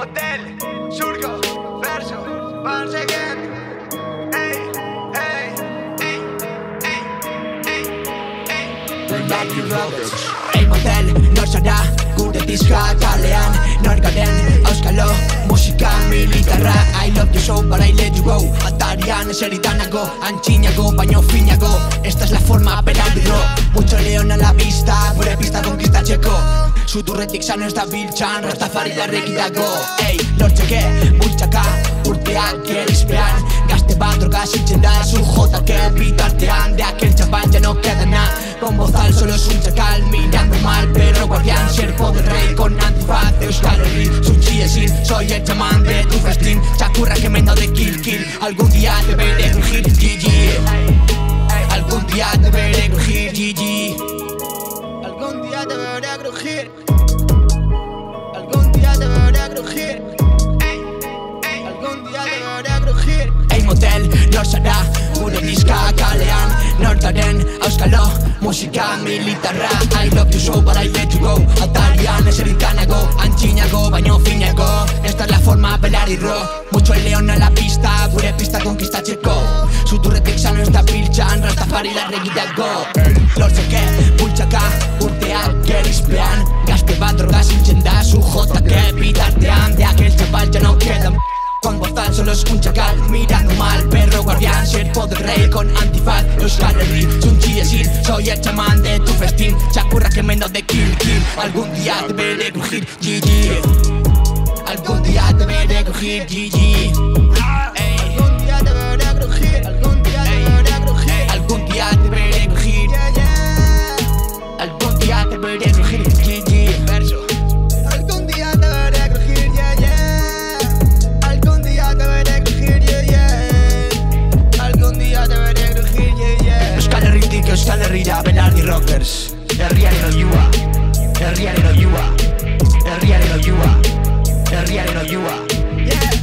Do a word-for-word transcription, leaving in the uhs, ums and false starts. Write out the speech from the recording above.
Motel, surco, verso, once again. Ey, ey, ey, ey, ey, ey. Ei motel, nor zara, gure diska kalean nor garen, auskalo, musika militarra. I love you so, but I let you go. Atarian eseritanago, antxinago, baino finago. Esta es la forma beraldiro. Mucho león a la vista, gure pista konkistatzeko. Suturretik sano ez da biltzan, Rastafari larregi dago. Ei, lortzeke, bultzaka, urteak gerizpean. Gazte bat droga siltzen da, zu jotake bitartean. De aquel chaval ya no queda nada. Con bozal solo es un chacal, mirando mal, pero guardián. Siervo del rey con antifaz de Euskal Herri. Suchiesin, soy el chamán de tu festín. Chacurra que me da de kill kill. Algún día te veré crujir, G G. Algún día te veré crujir, G G. Algún día te veré crujir. Algún día te veré crujir. Algún día te veré crujir. Ei motel, nor zara, gure diska kalean nor garen, auskalo, musika militarra. I love you so, but I let you go. Atarian eseritanago, antxinago, baino finago. Esta es la forma belarrirro. Mucho el león a la pista, gure pista konkistatzeko. Suturretik sano ez da biltzan, Rastafari larregi dago. Lortzeke, bultzaka, urteak gerizpean. Gazte bat droga siltzen da, zu jotake bitartean. De aquel chaval ya no queda. Con bozal solo es un chacal, mirando mal, perro guardián. Siervo del rey con antifaz, Euskal Herri. Suchiesin, soy el chamán de tu festín. Chacurra que me da de kill kill. Algún día te veré crujir, G G. Algún día te veré crujir, G G. Algún día te veré crujir. Algún día te veré crujir. Algún día te veré crujir. Algún día te veré crujir, G G. Verso. Algún día te veré crujir, yeah, yeah. Algún día te veré crujir, yeah, yeah. Algún día te veré crujir, yeah, yeah. Euskal Herritik Euskal Herrira, Belardi Rockers. Herriaren oiua, herriaren oiua, herriaren oiua, herriaren oiua. Yeah.